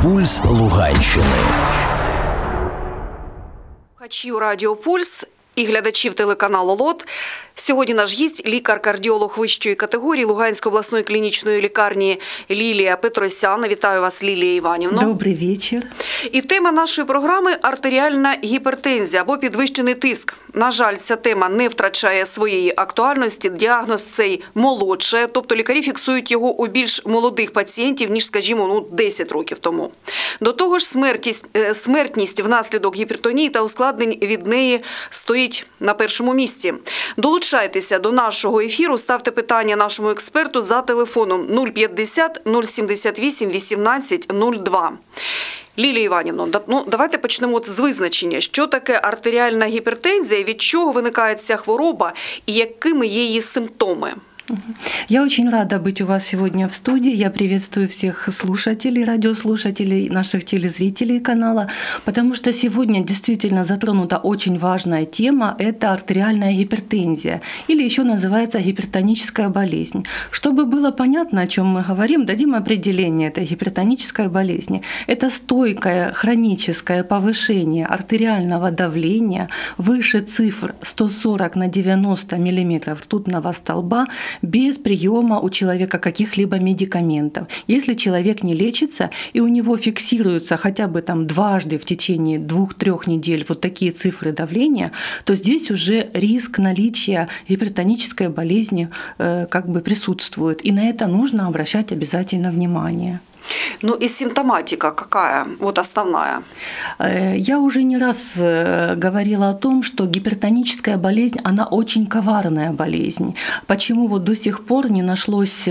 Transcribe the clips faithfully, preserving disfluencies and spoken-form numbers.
Пульс Луганщини. Слухачів Радіо Пульс і глядачів телеканалу ЛОТ. Сьогодні наш гість – лікар-кардіолог вищої категорії Луганської обласної клінічної лікарні Лілія Петросян. Вітаю вас, Лілія Іванівна. Добрий вечір. І тема нашої програми – артеріальна гіпертензія або підвищений тиск. На жаль, ця тема не втрачає своєї актуальності. Діагноз цей молодше, тобто лікарі фіксують його у більш молодих пацієнтів, ніж, скажімо, ну, десять років тому. До того ж, смертність, смертність внаслідок гіпертонії та ускладнень від неї стоїть на першому місці. Долучайтеся до нашого ефіру, ставте питання нашому експерту за телефоном нуль п'ятдесят нуль сімдесят вісім вісімнадцять нуль два. Лілія Іванівна, ну, давайте почнемо з визначення. Що таке артеріальна гіпертензія, від чого виникає ця хвороба і якими є її симптоми? Я очень рада быть у вас сегодня в студии. Я приветствую всех слушателей, радиослушателей, наших телезрителей канала, потому что сегодня действительно затронута очень важная тема – это артериальная гипертензия, или еще называется гипертоническая болезнь. Чтобы было понятно, о чем мы говорим, дадим определение этой гипертонической болезни. Это стойкое хроническое повышение артериального давления выше цифр сто сорок на девяносто миллиметров ртутного столба без приема у человека каких-либо медикаментов. Если человек не лечится и у него фиксируются хотя бы там дважды в течение двух-трех недель вот такие цифры давления, то здесь уже риск наличия гипертонической болезни э, как бы присутствует. И на это нужно обращать обязательно внимание. Ну и симптоматика какая? Вот основная. Я уже не раз говорила о том, что гипертоническая болезнь, она очень коварная болезнь. Почему вот до сих пор не нашлось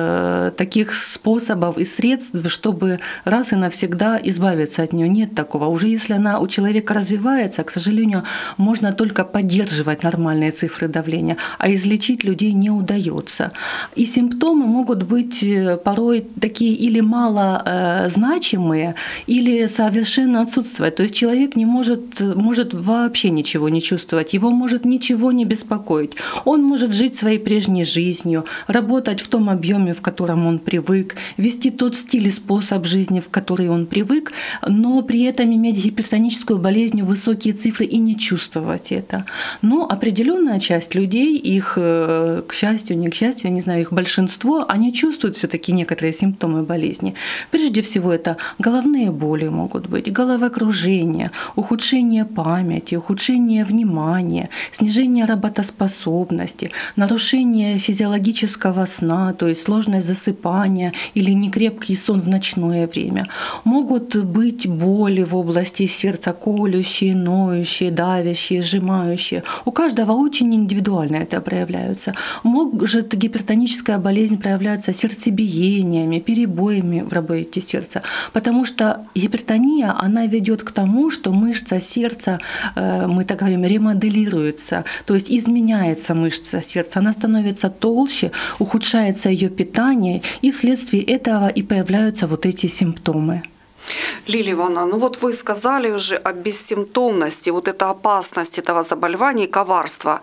таких способов и средств, чтобы раз и навсегда избавиться от нее? Нет такого. Уже если она у человека развивается, к сожалению, можно только поддерживать нормальные цифры давления, а излечить людей не удается. И симптомы могут быть порой такие или мало малозначимые или совершенно отсутствовать. То есть человек не может, может вообще ничего не чувствовать, его может ничего не беспокоить. Он может жить своей прежней жизнью, работать в том объеме, в котором он привык, вести тот стиль и способ жизни, в который он привык, но при этом иметь гипертоническую болезнь, высокие цифры и не чувствовать это. Но определенная часть людей, их, к счастью, не к счастью, я не знаю, их большинство, они чувствуют все-таки некоторые симптомы болезни. Прежде всего это головные боли могут быть, головокружение, ухудшение памяти, ухудшение внимания, снижение работоспособности, нарушение физиологического сна, то есть сложность засыпания или некрепкий сон в ночное время. Могут быть боли в области сердца, колющие, ноющие, давящие, сжимающие. У каждого очень индивидуально это проявляется. Может гипертоническая болезнь проявляться сердцебиениями, перебоями в работе сердца, потому что гипертония, она ведет к тому, что мышца сердца, мы так говорим, ремоделируется, то есть изменяется мышца сердца, она становится толще, ухудшается ее питание, и вследствие этого и появляются вот эти симптомы. Лилия Ивановна, ну вот вы сказали уже о бессимптомности, вот эта опасность этого заболевания и коварства.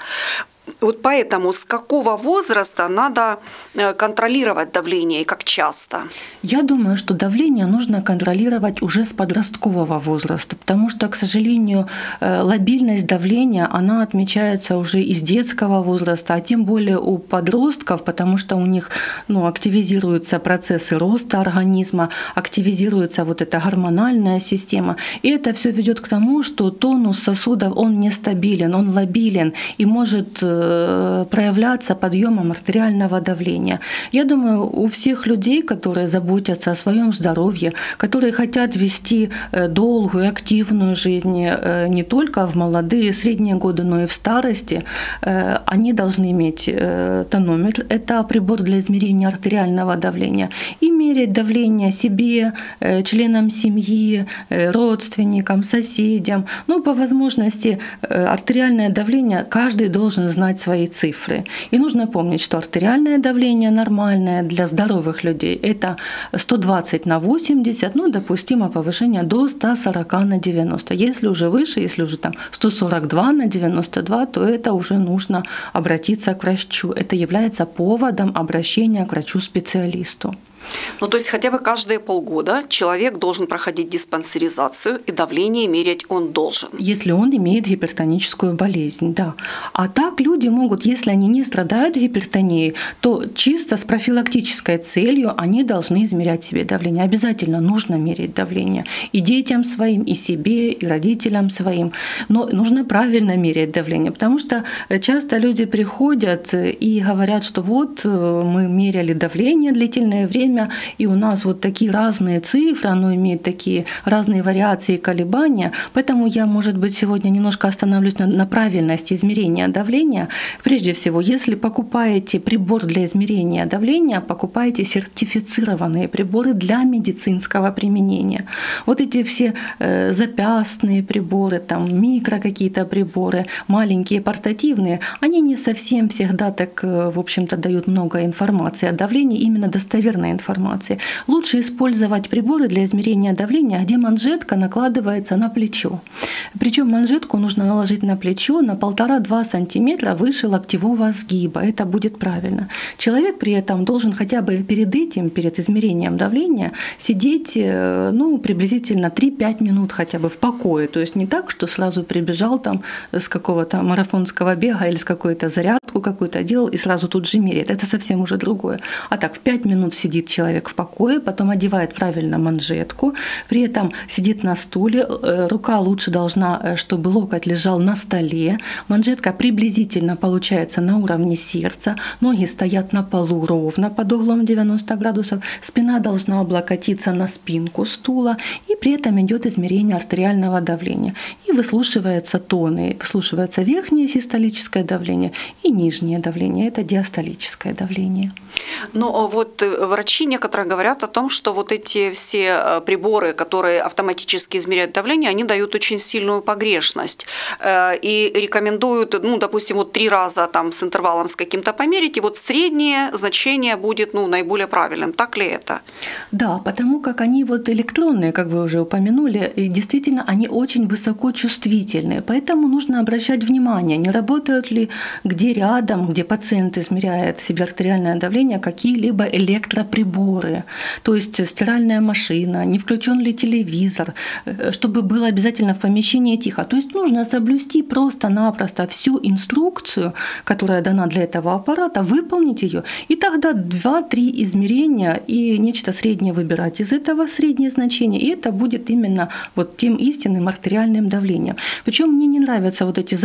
Вот поэтому с какого возраста надо контролировать давление и как часто? Я думаю, что давление нужно контролировать уже с подросткового возраста, потому что, к сожалению, лабильность давления, она отмечается уже из детского возраста, а тем более у подростков, потому что у них, ну, активизируются процессы роста организма, активизируется вот эта гормональная система, и это все ведет к тому, что тонус сосудов, он нестабилен, он лабилен и может проявляться подъемом артериального давления. Я думаю, у всех людей, которые заботятся о своем здоровье, которые хотят вести долгую, активную жизнь не только в молодые и средние годы, но и в старости, они должны иметь тонометр, это прибор для измерения артериального давления, и мерять давление себе, членам семьи, родственникам, соседям. Ну, по возможности артериальное давление каждый должен знать свои цифры. И нужно помнить, что артериальное давление нормальное для здоровых людей – это сто двадцать на восемьдесят, ну, допустимо повышение до ста сорока на девяносто. Если уже выше, если уже там сто сорок два на девяносто два, то это уже нужно обратиться к врачу. Это является поводом обращения к врачу-специалисту. Ну, то есть хотя бы каждые полгода человек должен проходить диспансеризацию, и давление мерять он должен. Если он имеет гипертоническую болезнь, да. А так люди могут, если они не страдают гипертонией, то чисто с профилактической целью они должны измерять себе давление. Обязательно нужно мерить давление и детям своим, и себе, и родителям своим. Но нужно правильно мерять давление, потому что часто люди приходят и говорят, что вот мы меряли давление длительное время, и у нас вот такие разные цифры, оно имеет такие разные вариации и колебания. Поэтому я, может быть, сегодня немножко остановлюсь на, на правильности измерения давления. Прежде всего, если покупаете прибор для измерения давления, покупайте сертифицированные приборы для медицинского применения. Вот эти все э, запястные приборы, там, микро какие-то приборы, маленькие портативные, они не совсем всегда так, в общем-то, дают много информации о давлении, именно достоверной информации. Лучше использовать приборы для измерения давления, где манжетка накладывается на плечо. Причем манжетку нужно наложить на плечо на полтора-два сантиметра выше локтевого сгиба. Это будет правильно. Человек при этом должен хотя бы перед этим, перед измерением давления, сидеть ну, приблизительно три-пять минут хотя бы в покое. То есть не так, что сразу прибежал там с какого-то марафонского бега или с какой-то зарядку какую-то делал и сразу тут же меряет. Это совсем уже другое. А так в пять минут сидит человек в покое, потом одевает правильно манжетку, при этом сидит на стуле, рука лучше должна, чтобы локоть лежал на столе, манжетка приблизительно получается на уровне сердца, ноги стоят на полу ровно под углом девяносто градусов, спина должна облокотиться на спинку стула, и при этом идет измерение артериального давления. И выслушиваются тоны, выслушивается верхнее систолическое давление и нижнее давление, это диастолическое давление. Но вот врачи некоторые говорят о том, что вот эти все приборы, которые автоматически измеряют давление, они дают очень сильную погрешность и рекомендуют, ну, допустим, вот три раза там с интервалом с каким-то померить, и вот среднее значение будет, ну, наиболее правильным. Так ли это? Да, потому как они вот электронные, как вы уже упомянули, и действительно они очень высокочувствительные, поэтому нужно обращать внимание, не работают ли где рядом, где пациент измеряет себе артериальное давление, какие-либо электроприборы, то есть стиральная машина, не включен ли телевизор, чтобы было обязательно в помещении тихо. То есть нужно соблюсти просто-напросто всю инструкцию, которая дана для этого аппарата, выполнить ее, и тогда два-три измерения и нечто среднее выбирать из этого среднее значение, и это будет именно вот тем истинным артериальным давлением. Причем мне не нравятся вот эти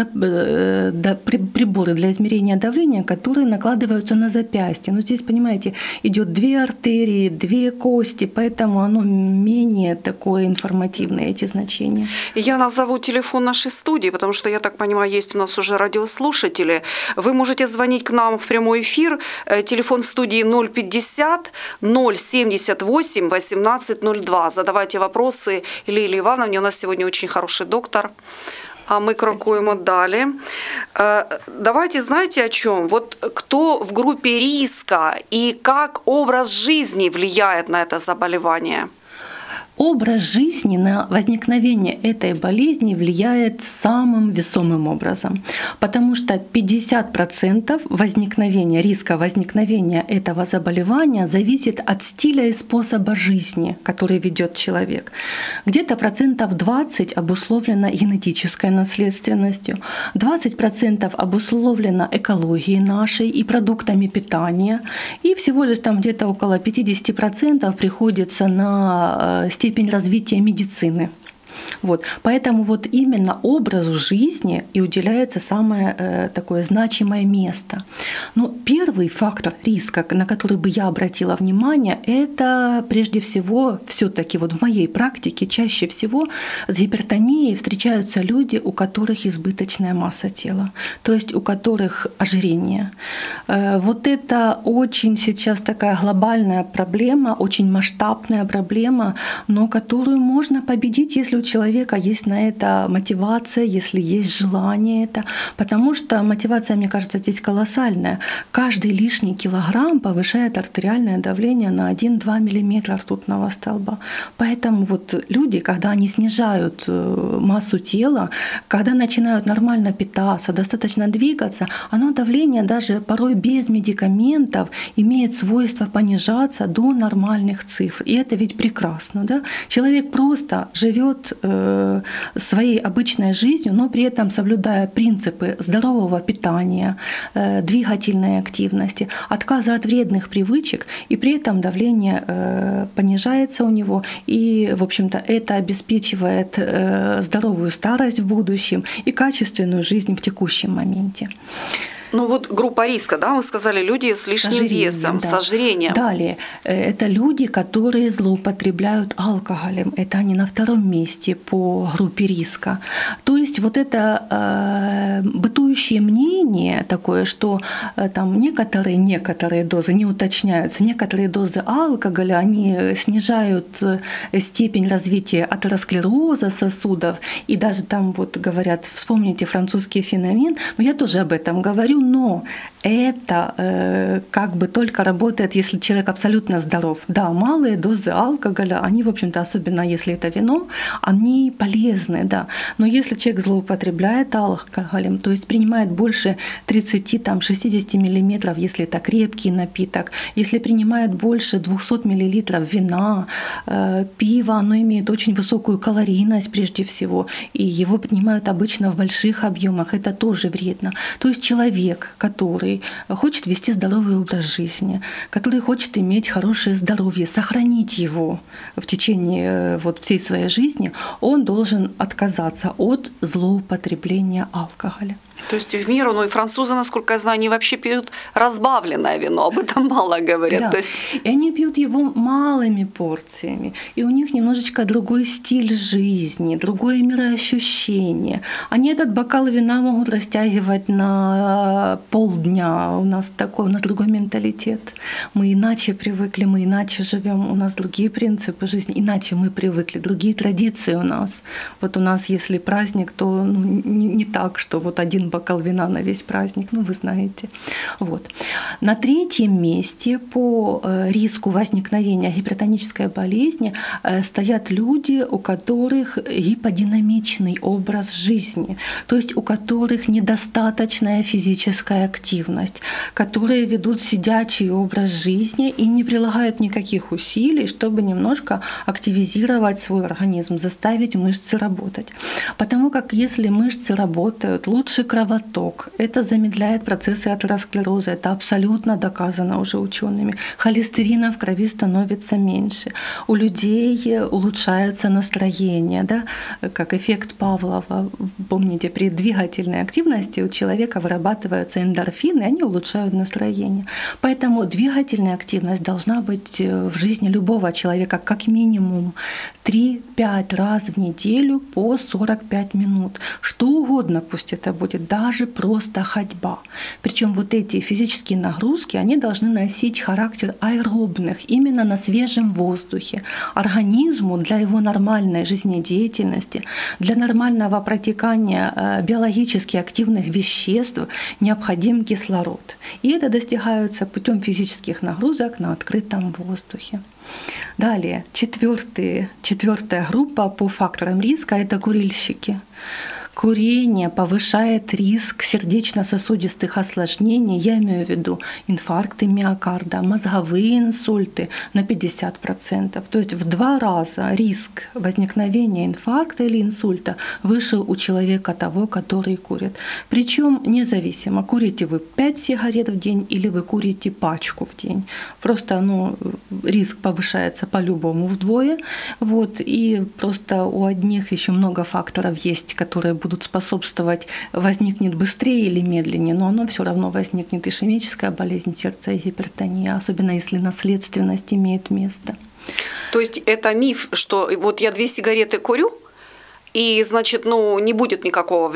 приборы для измерения давления, которые накладываются на запястье. Но здесь, понимаете, идет две артерии, две кости, поэтому оно менее такое информативное, эти значения. Я назову телефон нашей студии, потому что, я так понимаю, есть у нас уже радиослушатели. Вы можете звонить к нам в прямой эфир. Телефон студии ноль пятьдесят ноль семьдесят восемь восемнадцать ноль два. Задавайте вопросы Лилии Ивановне. У нас сегодня очень хороший доктор. А мы крокуем далее. Давайте, знаете о чем? Вот кто в группе риска и как образ жизни влияет на это заболевание? Образ жизни на возникновение этой болезни влияет самым весомым образом, потому что пятьдесят процентов возникновения, риска возникновения этого заболевания зависит от стиля и способа жизни, который ведет человек. Где-то процентов двадцать обусловлено генетической наследственностью, двадцать процентов обусловлено экологией нашей и продуктами питания, и всего лишь там где-то около пятьдесят процентов приходится на степень развития медицины. Вот. Поэтому вот именно образу жизни и уделяется самое э, такое значимое место. Но первый фактор риска, на который бы я обратила внимание, это прежде всего, все-таки вот в моей практике чаще всего с гипертонией встречаются люди, у которых избыточная масса тела, то есть у которых ожирение. Э, вот это очень сейчас такая глобальная проблема, очень масштабная проблема, но которую можно победить, если у человека человека есть на это мотивация, если есть желание это. Потому что мотивация, мне кажется, здесь колоссальная. Каждый лишний килограмм повышает артериальное давление на один-два миллиметра ртутного столба. Поэтому вот люди, когда они снижают массу тела, когда начинают нормально питаться, достаточно двигаться, оно давление даже порой без медикаментов имеет свойство понижаться до нормальных цифр. И это ведь прекрасно. Да? Человек просто живет э, своей обычной жизнью, но при этом соблюдая принципы здорового питания, э, двигательной активности, отказа от вредных привычек, и при этом давление э, понижается у него. И, в общем-то, это обеспечивает э, здоровую старость в будущем и качественную жизнь в текущем моменте. Ну вот группа риска, да, вы сказали, люди с лишним с ожирением, весом, да. с ожирением. Далее, это люди, которые злоупотребляют алкоголем. Это они на втором месте по группе риска. То есть вот это э, бытующее мнение такое, что э, там некоторые, некоторые дозы, не уточняются, некоторые дозы алкоголя, они снижают степень развития атеросклероза сосудов. И даже там вот говорят, вспомните французский феномен, но я тоже об этом говорю, но это э, как бы только работает, если человек абсолютно здоров. Да, малые дозы алкоголя, они, в общем-то, особенно если это вино, они полезны, да. Но если человек злоупотребляет алкоголем, то есть принимает больше тридцати-шестидесяти миллилитров, если это крепкий напиток, если принимает больше двухсот миллилитров вина, э, пива, оно имеет очень высокую калорийность прежде всего, и его принимают обычно в больших объемах, это тоже вредно. То есть человек, который хочет вести здоровый образ жизни, который хочет иметь хорошее здоровье, сохранить его в течение вот всей своей жизни, он должен отказаться от злоупотребления алкоголя. То есть в меру, ну и французы, насколько я знаю, они вообще пьют разбавленное вино, об этом мало говорят. Да. То есть... И они пьют его малыми порциями, и у них немножечко другой стиль жизни, другое мироощущение. Они этот бокал вина могут растягивать на полдня. У нас такой, у нас другой менталитет. Мы иначе привыкли, мы иначе живем, у нас другие принципы жизни, иначе мы привыкли, другие традиции у нас. Вот у нас, если праздник, то ну, не, не так, что вот один бокал вина на весь праздник, ну вы знаете. Вот. На третьем месте по риску возникновения гипертонической болезни стоят люди, у которых гиподинамичный образ жизни, то есть у которых недостаточная физическая активность, которые ведут сидячий образ жизни и не прилагают никаких усилий, чтобы немножко активизировать свой организм, заставить мышцы работать. Потому как если мышцы работают, лучше кровоток, это замедляет процессы атеросклероза, это абсолютно доказано уже учеными. Холестерина в крови становится меньше. У людей улучшается настроение, да? Как эффект Павлова. Помните, при двигательной активности у человека вырабатываются эндорфины, и они улучшают настроение. Поэтому двигательная активность должна быть в жизни любого человека как минимум три-пять раз в неделю по сорок пять минут. Что угодно, пусть это будет, даже просто ходьба. Причем вот эти физические нагрузки, они должны носить характер аэробных, именно на свежем воздухе. Организму для его нормальной жизнедеятельности, для нормального протекания биологически активных веществ необходим кислород. И это достигается путем физических нагрузок на открытом воздухе. Далее, четвертый, четвертая группа по факторам риска – это курильщики. Курение повышает риск сердечно-сосудистых осложнений, я имею в виду инфаркты миокарда, мозговые инсульты на пятьдесят процентов. То есть в два раза риск возникновения инфаркта или инсульта выше у человека того, который курит. Причем независимо, курите вы пять сигарет в день или вы курите пачку в день. Просто ну, риск повышается по-любому вдвое. Вот, и просто у одних еще много факторов есть, которые будут способствовать, возникнет быстрее или медленнее, но оно все равно возникнет. Ишемическая болезнь сердца и гипертония, особенно если наследственность имеет место. То есть это миф, что вот я две сигареты курю, и значит, ну, не будет никакого вреда?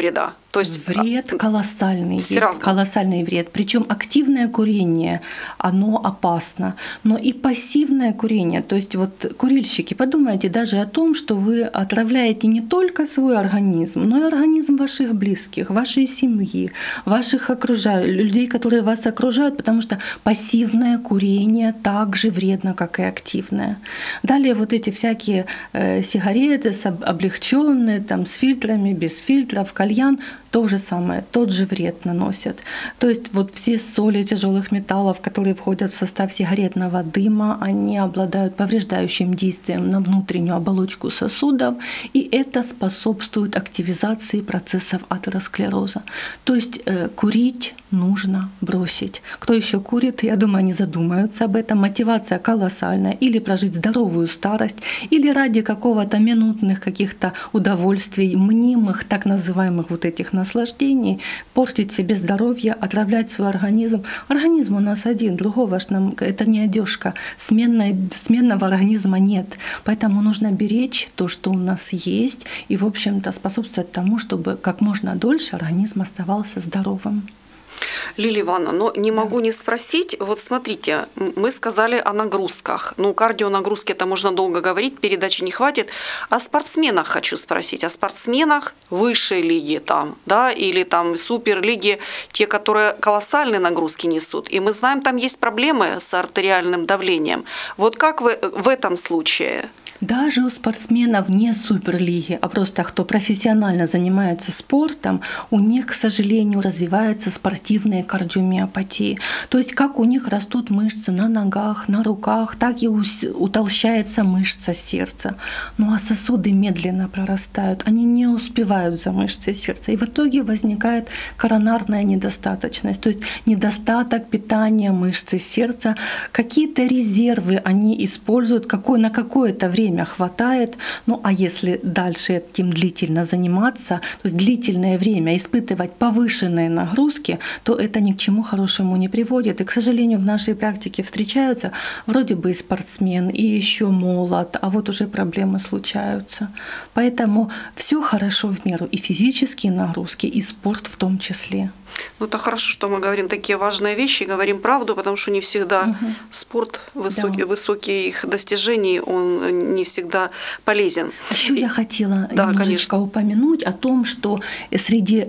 То есть вред колоссальный есть, равно. колоссальный вред. Причем активное курение, оно опасно, но и пассивное курение. То есть вот курильщики, подумайте даже о том, что вы отравляете не только свой организм, но и организм ваших близких, вашей семьи, ваших окружающих, людей, которые вас окружают, потому что пассивное курение так же вредно, как и активное. Далее вот эти всякие э, сигареты с облегченные, там, с фильтрами, без фильтров, кальян, то же самое, тот же вред наносят. То есть вот все соли тяжелых металлов, которые входят в состав сигаретного дыма, они обладают повреждающим действием на внутреннюю оболочку сосудов, и это способствует активизации процессов атеросклероза. То есть э, курить нужно бросить. Кто еще курит, я думаю, они задумаются об этом. Мотивация колоссальная. Или прожить здоровую старость, или ради какого-то минутных каких-то удовольствий, мнимых, так называемых вот этих наслаждений, портить себе здоровье, отравлять свой организм. Организм у нас один, другого ж нам, это не одежка. Сменной, сменного организма нет. Поэтому нужно беречь то, что у нас есть, и, в общем-то, способствовать тому, чтобы как можно дольше организм оставался здоровым. Лилия Ивановна, но не могу не спросить, вот смотрите, мы сказали о нагрузках. Ну, кардионагрузки это можно долго говорить, передачи не хватит. О спортсменах хочу спросить, о спортсменах высшей лиги там, да, или там суперлиги, те, которые колоссальные нагрузки несут. И мы знаем, там есть проблемы с артериальным давлением. Вот как вы в этом случае? Даже у спортсменов не суперлиги, а просто кто профессионально занимается спортом, у них, к сожалению, развиваются спортивные кардиомиопатии. То есть как у них растут мышцы на ногах, на руках, так и утолщается мышца сердца. Ну а сосуды медленно прорастают, они не успевают за мышцей сердца. И в итоге возникает коронарная недостаточность, то есть недостаток питания мышцы сердца. Какие-то резервы они используют какой, на какое-то время хватает, ну а если дальше этим длительно заниматься, то есть длительное время испытывать повышенные нагрузки, то это ни к чему хорошему не приводит. И, к сожалению, в нашей практике встречаются вроде бы и спортсмен, и еще молод, а вот уже проблемы случаются. Поэтому все хорошо в меру, и физические нагрузки, и спорт в том числе. Ну, это хорошо, что мы говорим такие важные вещи, говорим правду, потому что не всегда угу. спорт, высокий, да. высокие их достижений, он не всегда полезен. Еще И... я хотела да, немножечко конечно. упомянуть о том, что среди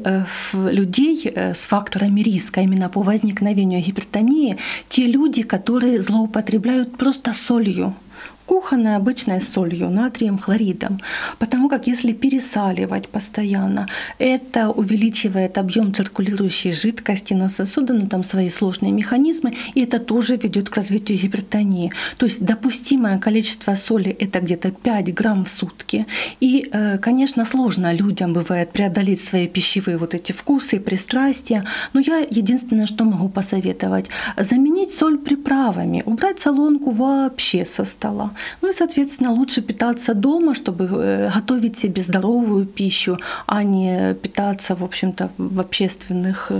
людей с факторами риска именно по возникновению гипертонии те люди, которые злоупотребляют просто солью. Кухонной обычной солью, натрием, хлоридом. Потому как если пересаливать постоянно, это увеличивает объем циркулирующей жидкости на сосуды, ну там свои сложные механизмы, и это тоже ведет к развитию гипертонии. То есть допустимое количество соли это где-то пять грамм в сутки. И, конечно, сложно людям бывает преодолеть свои пищевые вот эти вкусы, пристрастия. Но я единственное, что могу посоветовать, заменить соль приправами, убрать солонку вообще со стола. Ну и, соответственно, лучше питаться дома, чтобы готовить себе здоровую пищу, а не питаться, в общем-то, в общественных,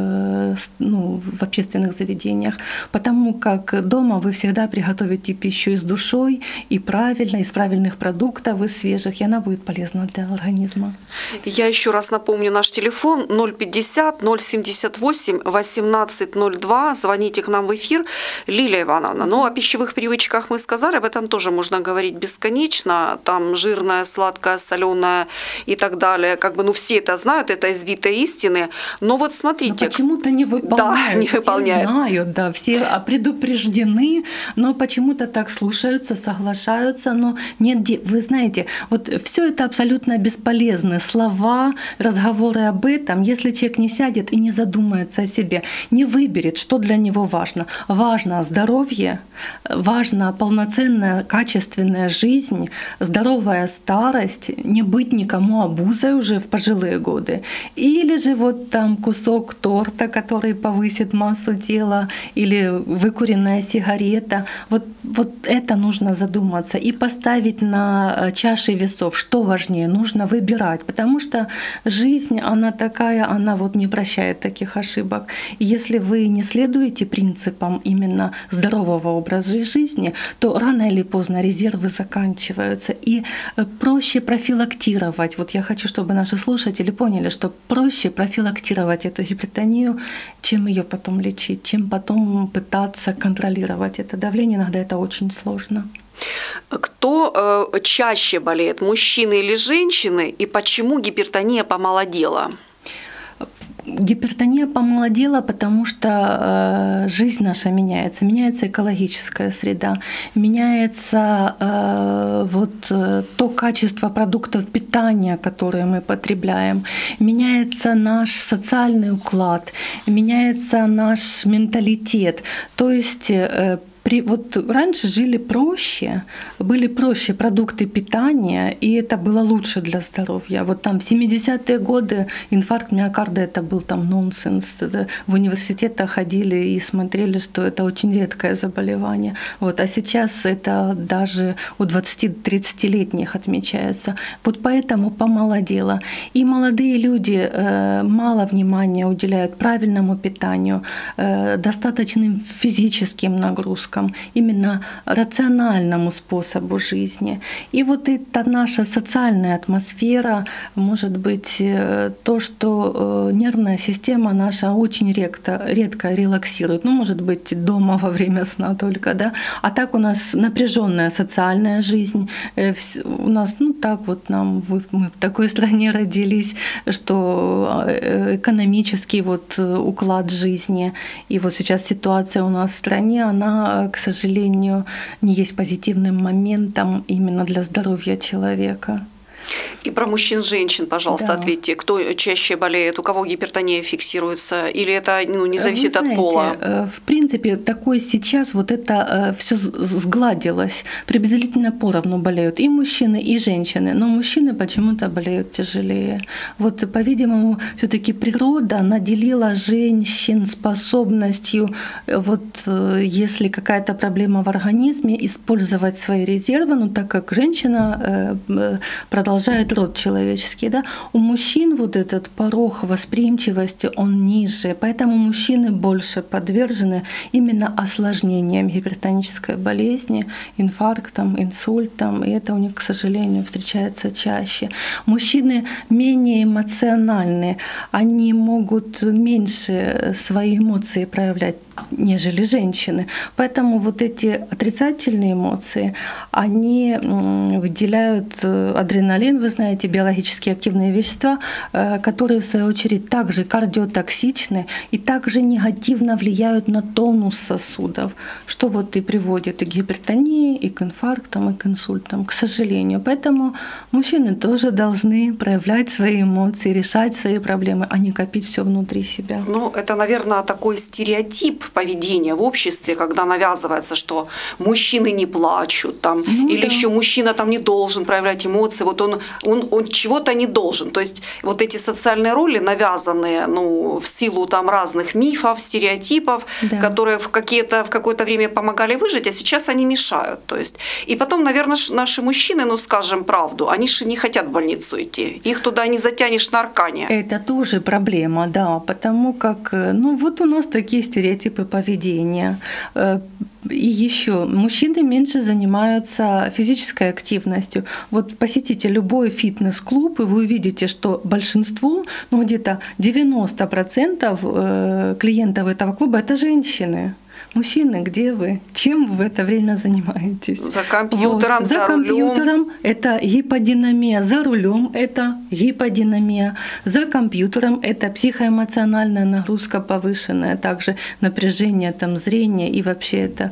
ну, в общественных заведениях. Потому как дома вы всегда приготовите пищу и с душой, и правильно, из правильных продуктов, из свежих, и она будет полезна для организма. Я еще раз напомню наш телефон ноль пятьдесят ноль семьдесят восемь восемнадцать ноль два. Звоните к нам в эфир. Лилия Ивановна, ну о пищевых привычках мы сказали, об этом тоже можно говорить бесконечно, там жирное, сладкое, соленое и так далее. Как бы, ну все это знают, это извитые истины. Но вот смотрите. Но почему-то не выполняют. Да, не выполняют. Все знают, да, все предупреждены, но почему-то так слушаются, соглашаются, но нет, вы знаете, вот все это абсолютно бесполезны слова, разговоры об этом, если человек не сядет и не задумается о себе, не выберет, что для него важно. Важно здоровье, важно полноценная, качественная жизнь, здоровая старость, не быть никому обузой уже в пожилые годы. Или же вот там кусок торта, который повысит массу тела, или выкуренная сигарета. Вот, вот это нужно задуматься и поставить на чаши весов, что важнее, нужно выбирать, потому что жизнь, она такая, она вот не прощает таких ошибок. И если вы не следуете принципам именно здорового образа жизни, то рано или поздно резервы заканчиваются. И проще профилактировать. Вот я хочу, чтобы наши слушатели поняли, что проще профилактировать эту гипертонию, чем ее потом лечить, чем потом пытаться контролировать это давление. Иногда это очень сложно. Кто э, чаще болеет, мужчины или женщины, и почему гипертония помолодела? Гипертония помолодела, потому что э, жизнь наша меняется, меняется экологическая среда, меняется э, вот э, то качество продуктов питания, которые мы потребляем, меняется наш социальный уклад, меняется наш менталитет. То есть э, При, вот раньше жили проще, были проще продукты питания, и это было лучше для здоровья. Вот там в семидесятые годы инфаркт миокарда — это был там нонсенс. В университетах ходили и смотрели, что это очень редкое заболевание. Вот, а сейчас это даже у двадцати-тридцатилетних отмечается. Вот поэтому помолодело. И молодые люди э, мало внимания уделяют правильному питанию, э, достаточным физическим нагрузкам, именно рациональному способу жизни. И вот эта наша социальная атмосфера, может быть, то, что нервная система наша очень редко, редко релаксирует. Ну, может быть, дома во время сна только, да. А так у нас напряженная социальная жизнь. У нас, ну, так вот нам, мы в такой стране родились, что экономический вот уклад жизни. И вот сейчас ситуация у нас в стране, она, к сожалению, не есть позитивным моментом именно для здоровья человека. И про мужчин-женщин, пожалуйста, да. ответьте. Кто чаще болеет, у кого гипертония фиксируется, или это ну, не зависит Вы знаете, от пола? В принципе, такое сейчас вот это все сгладилось. Приблизительно поровну болеют и мужчины, и женщины. Но мужчины почему-то болеют тяжелее. Вот, по-видимому, все-таки природа наделила женщин способностью, вот если какая-то проблема в организме, использовать свои резервы, ну так как женщина продолжает род человеческий, да, у мужчин вот этот порог восприимчивости, он ниже, поэтому мужчины больше подвержены именно осложнениям гипертонической болезни, инфарктам, инсультам, и это у них, к сожалению, встречается чаще. Мужчины менее эмоциональны, они могут меньше свои эмоции проявлять, нежели женщины. Поэтому вот эти отрицательные эмоции, они выделяют адреналин, вы знаете, биологически активные вещества, которые, в свою очередь, также кардиотоксичны и также негативно влияют на тонус сосудов, что вот и приводит и к гипертонии, и к инфарктам, и к инсультам, к сожалению. Поэтому мужчины тоже должны проявлять свои эмоции, решать свои проблемы, а не копить все внутри себя. Ну, это, наверное, такой стереотип поведения в обществе, когда навязывается, что мужчины не плачут, там, ну, или да. еще мужчина там не должен проявлять эмоции, вот он, он, он чего-то не должен. То есть вот эти социальные роли, навязанные ну, в силу там, разных мифов, стереотипов, да. которые в, какие-то, в какое-то время помогали выжить, а сейчас они мешают. То есть, и потом, наверное, наши мужчины, ну скажем правду, они же не хотят в больницу идти, их туда не затянешь на аркане. Это тоже проблема, да, потому как, ну вот у нас такие стереотипы поведения. И еще мужчины меньше занимаются физической активностью. Вот посетите любой фитнес-клуб, и вы увидите, что большинство, ну где-то девяносто процентов клиентов этого клуба — это женщины. Мужчины, где вы? Чем вы в это время занимаетесь? За компьютером, вот. за, за компьютером рулем. Это гиподинамия, за рулем это гиподинамия, за компьютером это психоэмоциональная нагрузка повышенная, также напряжение там, зрения, и вообще это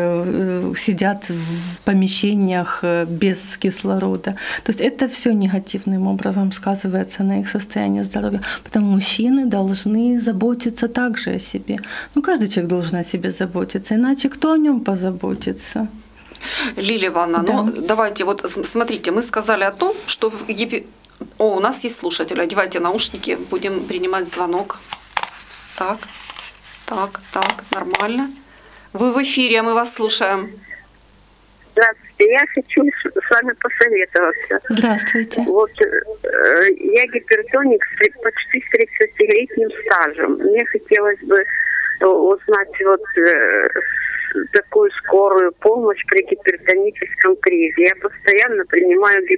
э, сидят в помещениях без кислорода. То есть это все негативным образом сказывается на их состоянии здоровья. Потому мужчины должны заботиться также о себе. Ну, каждый человек должен о себе заботиться. заботиться, иначе кто о нем позаботится? Лилия Ивановна, да. ну давайте, вот смотрите, мы сказали о том, что в гипи... О, у нас есть слушатель, одевайте наушники, будем принимать звонок. Так, так, так, нормально. Вы в эфире, а мы вас слушаем. Здравствуйте, я хочу с вами посоветоваться. Здравствуйте. Вот э, я гипертоник с почти с тридцатилетним стажем. Мне хотелось бы узнать вот э, такую скорую помощь при гипертоническом кризе. Я постоянно принимаю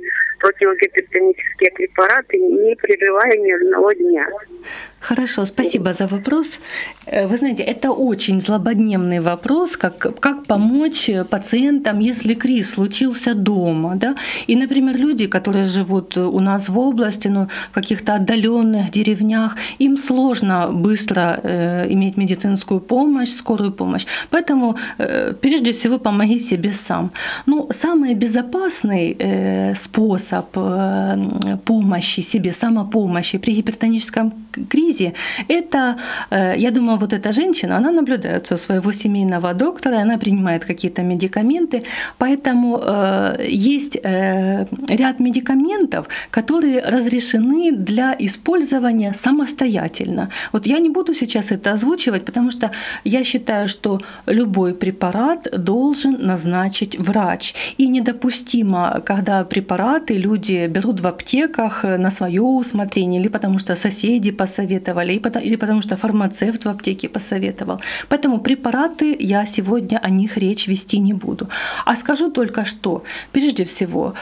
противогипертонические препараты, не прерывая ни одного дня. Хорошо, спасибо за вопрос. Вы знаете, это очень злободневный вопрос, как, как помочь пациентам, если криз случился дома. Да? И, например, люди, которые живут у нас в области, ну, в каких-то отдаленных деревнях, им сложно быстро э, иметь медицинскую помощь, скорую помощь. Поэтому, э, прежде всего, помоги себе сам. Ну, самый безопасный э, способ э, помощи себе, самопомощи при гипертоническом кризе, это, я думаю, вот эта женщина, она наблюдается у своего семейного доктора, она принимает какие-то медикаменты, поэтому есть ряд медикаментов, которые разрешены для использования самостоятельно. Вот я не буду сейчас это озвучивать, потому что я считаю, что любой препарат должен назначить врач. И недопустимо, когда препараты люди берут в аптеках на свое усмотрение, или потому что соседи посоветовали, или потому что фармацевт в аптеке посоветовал. Поэтому препараты я сегодня о них речь вести не буду. А скажу только, что прежде всего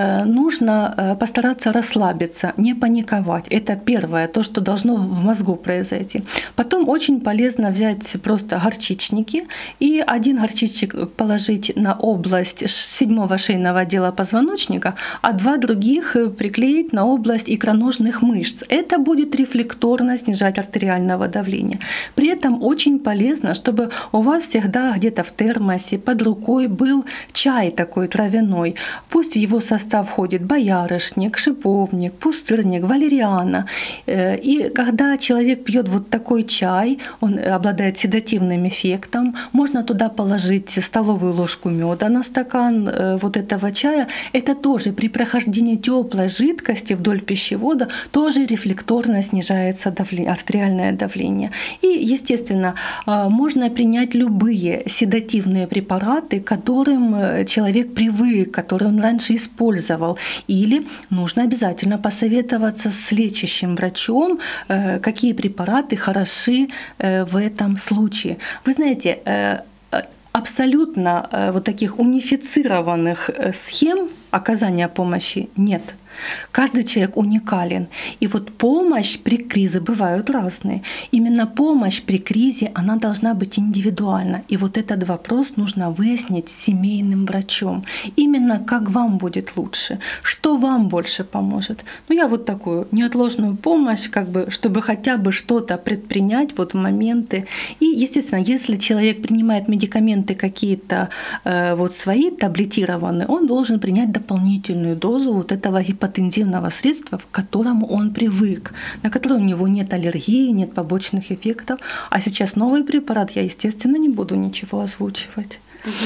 нужно постараться расслабиться, не паниковать. Это первое, то, что должно в мозгу произойти. Потом очень полезно взять просто горчичники и один горчичник положить на область седьмого шейного отдела позвоночника, а два других приклеить на область икроножных мышц. Это будет рефлекторно снижать артериального давления. При этом очень полезно, чтобы у вас всегда где-то в термосе под рукой был чай такой травяной. Пусть в его состав входит боярышник, шиповник, пустырник, валериана. И когда человек пьет вот такой чай, он обладает седативным эффектом, можно туда положить столовую ложку меда на стакан вот этого чая. Это тоже при прохождении теплой жидкости вдоль пищевода тоже рефлекторно снижается давление, артериальное давление. И, естественно, можно принять любые седативные препараты, к которым человек привык, которые он раньше использовал. Или нужно обязательно посоветоваться с лечащим врачом, какие препараты хороши в этом случае. Вы знаете, абсолютно вот таких унифицированных схем оказания помощи нет. Каждый человек уникален. И вот помощь при кризе бывают разные. Именно помощь при кризе, она должна быть индивидуальна. И вот этот вопрос нужно выяснить с семейным врачом. Именно как вам будет лучше, что вам больше поможет. Ну, я вот такую неотложную помощь, как бы, чтобы хотя бы что-то предпринять вот в моменты. И, естественно, если человек принимает медикаменты какие-то э, вот свои, таблетированные, он должен принять дополнительную дозу вот этого гипотенза, интенсивного средства, к которому он привык, на которое у него нет аллергии, нет побочных эффектов. А сейчас новый препарат, я, естественно, не буду ничего озвучивать.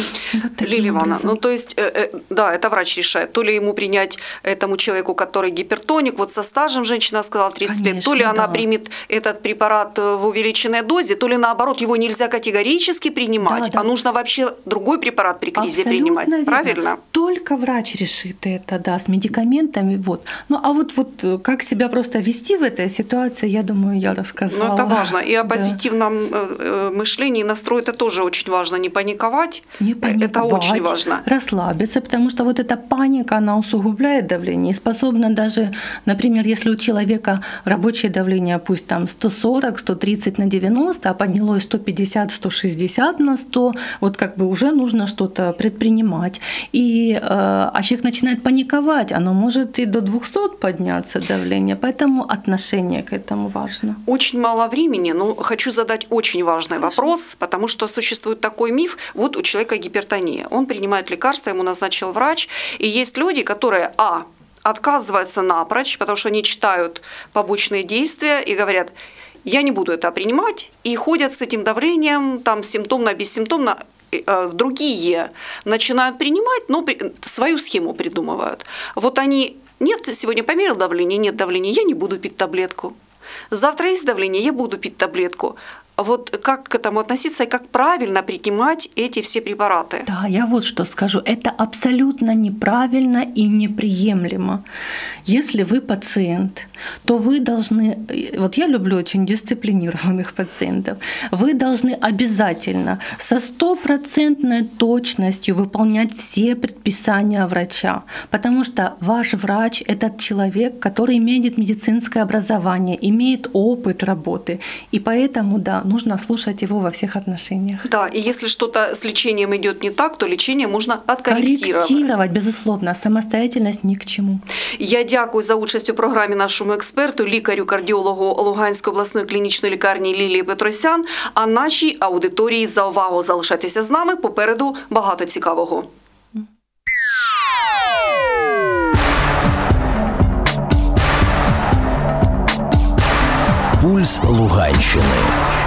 Вот Лилия Ивановна, ну то есть, э, э, да, это врач решает, то ли ему принять этому человеку, который гипертоник, вот со стажем, женщина сказала тридцать Конечно, лет, то ли да. она примет этот препарат в увеличенной дозе, то ли наоборот, его нельзя категорически принимать, да, да. а нужно вообще другой препарат при кризе Абсолютно принимать, верно. Правильно? Только врач решит это, да, с медикаментами, вот. Ну а вот, вот как себя просто вести в этой ситуации, я думаю, я рассказала. Ну это важно, и о позитивном да. мышлении, настрое, это тоже очень важно, не паниковать. Не паниковать, это очень важно. Расслабиться, потому что вот эта паника, она усугубляет давление и способна даже, например, если у человека рабочее давление, пусть там сто сорок, сто тридцать на девяносто, а поднялось сто пятьдесят, сто шестьдесят на сто, вот как бы уже нужно что-то предпринимать. И, а человек начинает паниковать, оно может и до двухсот подняться давление, поэтому отношение к этому важно. Очень мало времени, но хочу задать очень важный Хорошо. вопрос, потому что существует такой миф, вот у человека гипертония, он принимает лекарства, ему назначил врач, и есть люди, которые, а, отказываются напрочь, потому что они читают побочные действия и говорят, я не буду это принимать, и ходят с этим давлением, там, симптомно, бессимптомно, другие начинают принимать, но свою схему придумывают. Вот они, нет, сегодня померил давление, нет давления, я не буду пить таблетку. Завтра есть давление, я буду пить таблетку. Вот как к этому относиться и как правильно принимать эти все препараты? Да, я вот что скажу. Это абсолютно неправильно и неприемлемо. Если вы пациент, то вы должны, вот я люблю очень дисциплинированных пациентов, вы должны обязательно со стопроцентной точностью выполнять все предписания врача, потому что ваш врач — это человек, который имеет медицинское образование, имеет опыт работы, и поэтому, да, нужно слушать его во всех отношениях. Да, и если что-то с лечением идет не так, то лечение можно откорректировать. Корректировать, безусловно, самостоятельность ни к чему. Я дякую за участь у програмі нашому експерту, лікарю-кардіологу Луганської обласної клінічної лікарні Лілії Петросян, а нашій аудиторії за увагу. Залишайтеся з нами, попереду багато цікавого. Пульс Луганщини.